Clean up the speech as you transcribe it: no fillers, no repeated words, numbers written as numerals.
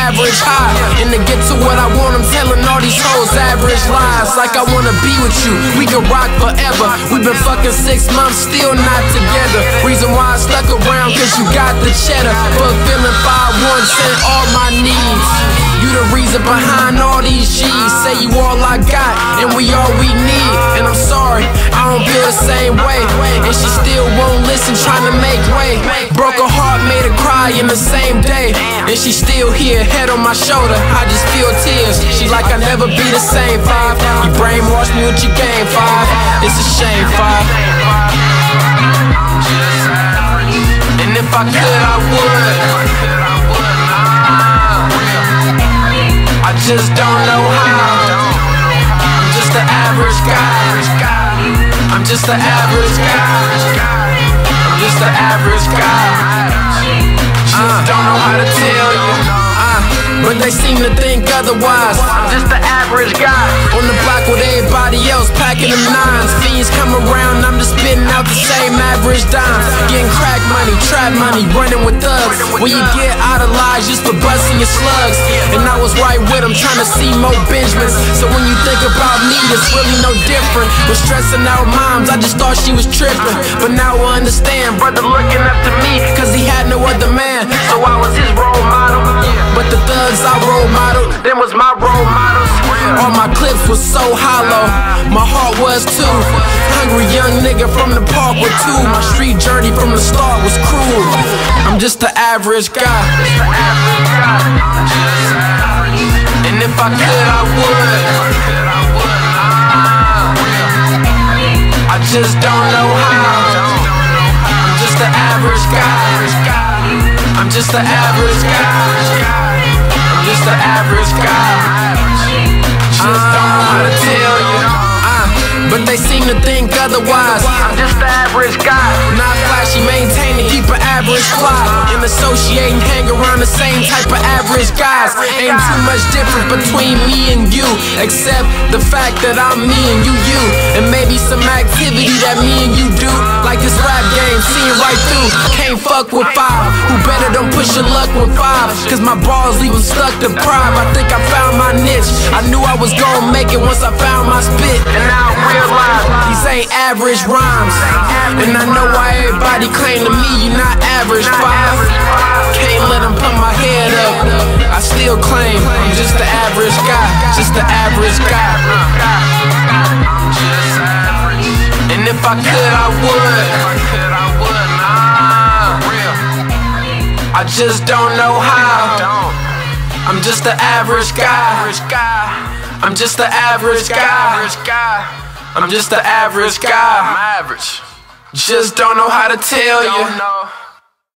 average high. And to get to what I want, I'm telling all these hoes average lies. Like I wanna be with you, we can rock forever. We've been fucking 6 months, still not together. Reason why I stuck around, cause you got the cheddar. Fulfilling 5-1, sent all my needs. You the reason behind all these G's. Say you all I got, and we all we need. And I'm sorry, I don't feel the same way. And she still won't listen, trying to make way. Broke her heart, made her cry in the same day. And she still here, head on my shoulder, I just feel tears. She like I never be the same, 5. You brainwashed me with your game, 5. It's a shame, 5. And if I could, I would. I just don't know how. I'm just an average guy. I'm just an average guy. I'm just an average guy. Just don't know how to tell you. But they seem to think otherwise. I'm just an average guy on the block with everybody else packing them 9s. Fiends come around, I'm just spitting out the same average dimes. Getting crack money, trap money, running with thugs. When you get idolized just for busting your slugs. And I was right with them, trying to see more Benjamins. So when you think about me, it's really no different. Was stressing out moms, I just thought she was tripping. But now I understand, brother looking up to me, cause he had no other man. So I was his role model. But the thugs I role modeled, them was my role models. All my clips was so hollow, my heart was too. Hungry young nigga from the park with 2. My street journey from the start was cruel. I'm just an average guy. And if I could, I would. I just don't know how. I'm just an average guy. I'm just an average guy. I'm just an average guy. Just don't know how to tell you. But they seem to think otherwise. I'm just an average guy. Not flashy, maintain and keep an average fly. And associate and hang around the same type of average guys. Ain't too much difference between me and you, except the fact that I'm me and you. And maybe some activity that me and you do. Like this rap game, seeing right through. Can't fuck with 5. Who better don't push your luck with 5? Cause my balls leave them stuck to prime. I think I found my niche. I knew I was gonna make it once I found my spit. And now I realize these ain't average rhymes. And I know why everybody claim to me you not average, 5. Can't let them put my head up. I still claim I'm just the average guy. Just the average guy. And if I could, I would. I just don't know how. I'm just the average guy. I'm just the average guy. I'm just the average guy. I'm average. Just don't know how to tell you.